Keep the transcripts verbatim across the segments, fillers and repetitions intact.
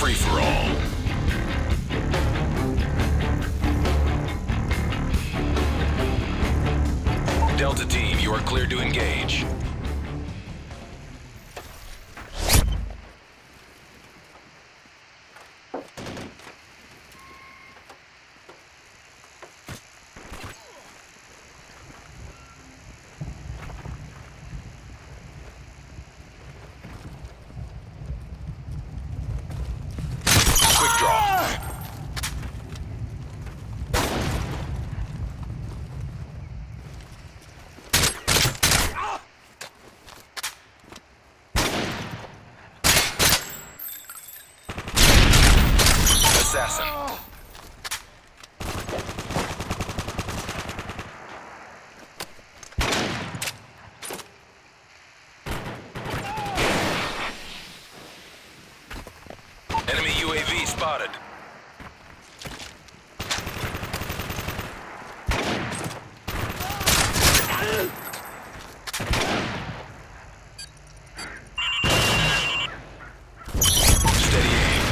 free-for-all. Delta Team, you are cleared to engage. Quick draw. Assassin. Enemy U A V spotted. Steady aim.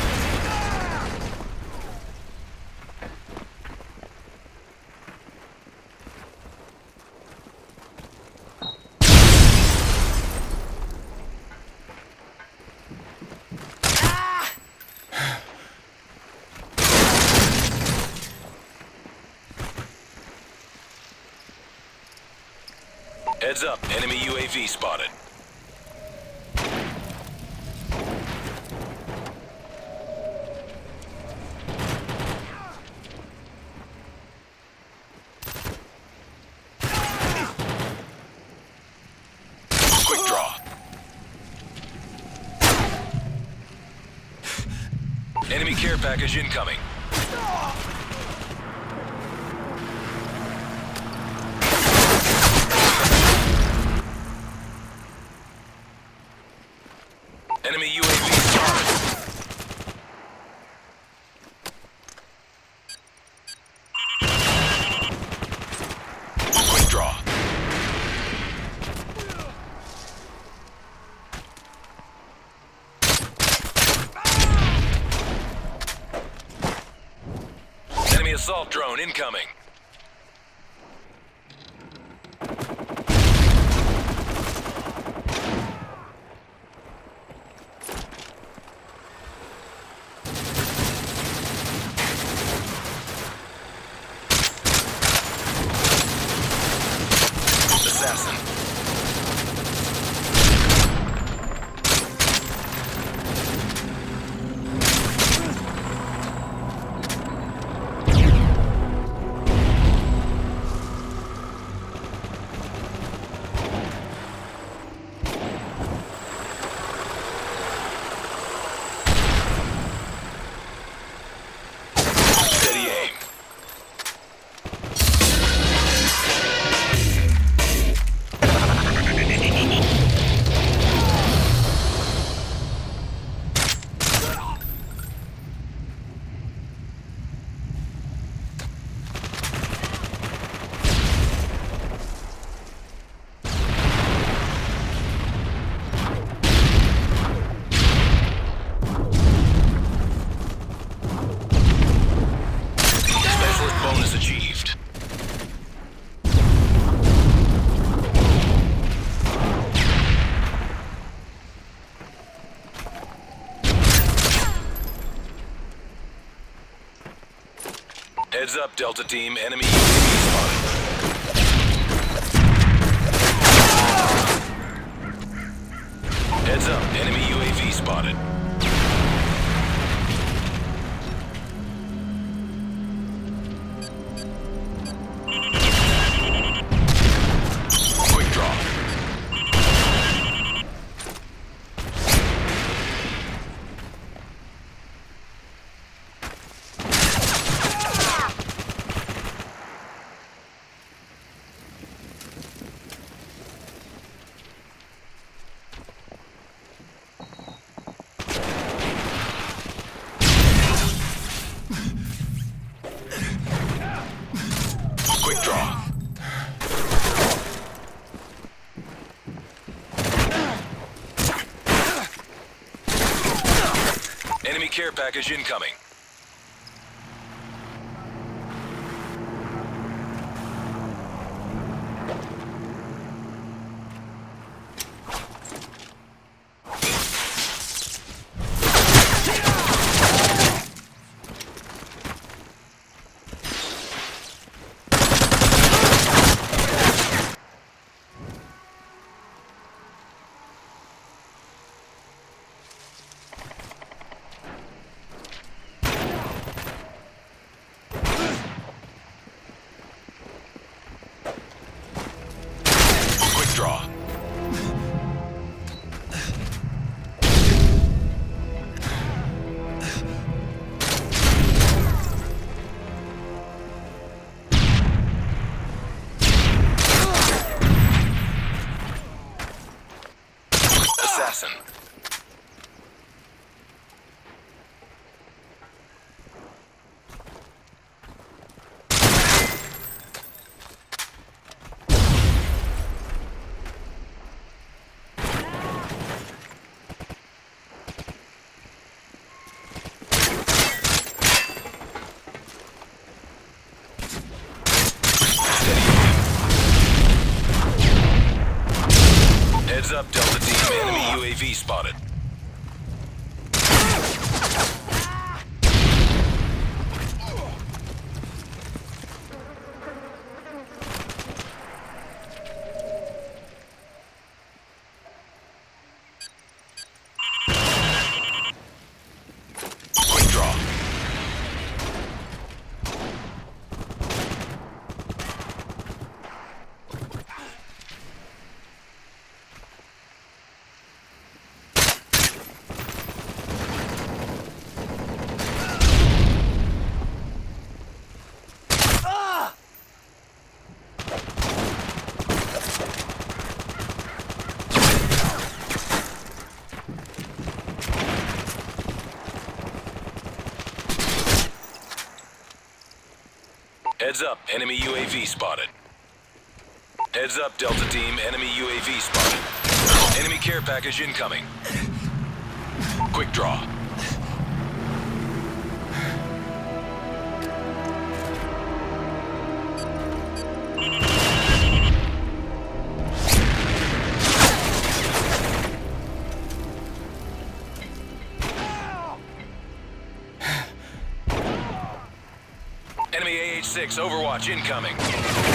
Heads up, enemy U A V spotted. Quick draw. Enemy care package incoming. Enemy U A V spotted. Quick draw. Enemy assault drone incoming. Assassin. Steady aim. Specialist bonus achieved. Heads up, Delta Team. Enemy U A V spotted. Heads up, enemy U A V spotted. Quick draw. care package incoming. Draw. Assassin. Heads up, Delta Team. Enemy U A V spotted. Quick draw. Heads up, enemy U A V spotted. Heads up, Delta Team, enemy U A V spotted. Enemy care package incoming. Quick draw. Enemy A H six Overwatch incoming.